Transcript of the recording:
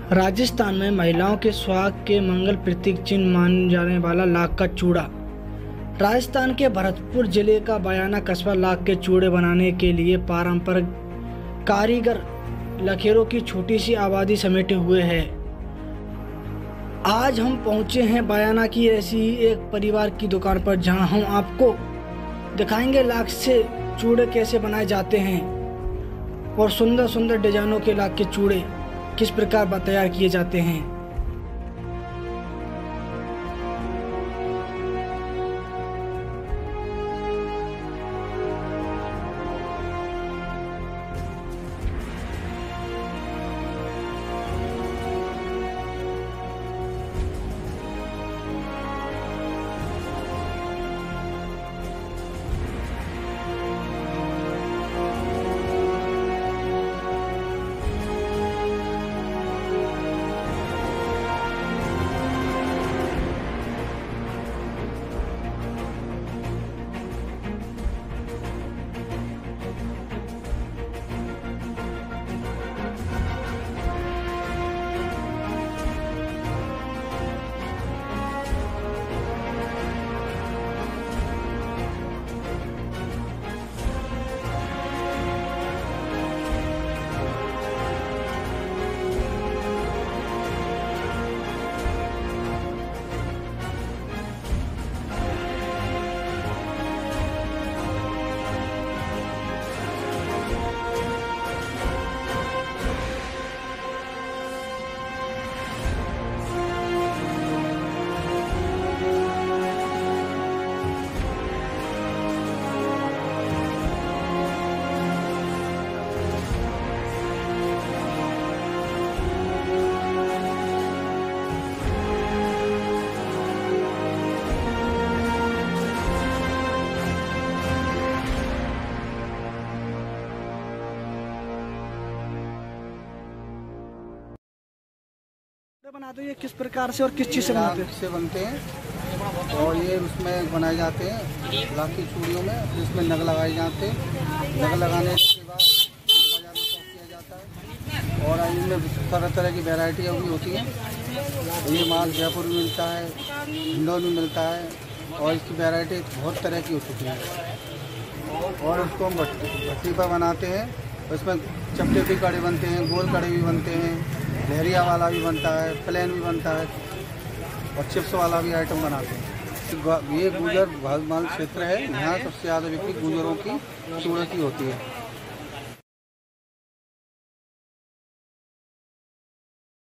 राजस्थान में महिलाओं के सुहाग के मंगल प्रतीक चिन्ह माने जाने वाला लाख का चूड़ा। राजस्थान के भरतपुर जिले का बयाना कस्बा लाख के चूड़े बनाने के लिए पारंपरिक कारीगर लखेरों की छोटी सी आबादी समेटे हुए है। आज हम पहुंचे हैं बयाना की ऐसी ही एक परिवार की दुकान पर, जहां हम आपको दिखाएंगे लाख से चूड़े कैसे बनाए जाते हैं और सुंदर सुंदर डिजाइनों के लाख के चूड़े किस प्रकार तैयार किए जाते हैं। बनाते हैं ये किस प्रकार से और किस चीज़ से बनाते हैं? से बनते हैं और ये उसमें बनाए जाते हैं लाख की चूड़ियों में, इसमें नग लगाए जाते हैं। नग लगाने के बाद बाजार में स्टॉक किया जाता है और इनमें तरह तरह की वैरायटियाँ भी होती हैं। ये माल जयपुर में मिलता है, इंदौर में मिलता है और इसकी वैरायटी बहुत तरह की होती है। और उसको हम भट्टी पर बनाते हैं। उसमें चपटे भी कड़े बनते हैं, गोल कड़े भी बनते हैं, लहरिया वाला भी बनता है, प्लेन भी बनता है और चिप्स वाला भी आइटम बनाते हैं। ये गुजर भागमाल क्षेत्र है, यहाँ सबसे ज़्यादा बिक्री गुजरों की चूड़े की होती है।